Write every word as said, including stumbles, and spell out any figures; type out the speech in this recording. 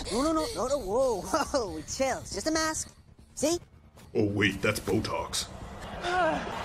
No, no, no, no, no, whoa, whoa, chill. It's just a mask. See? Oh, wait, that's Botox.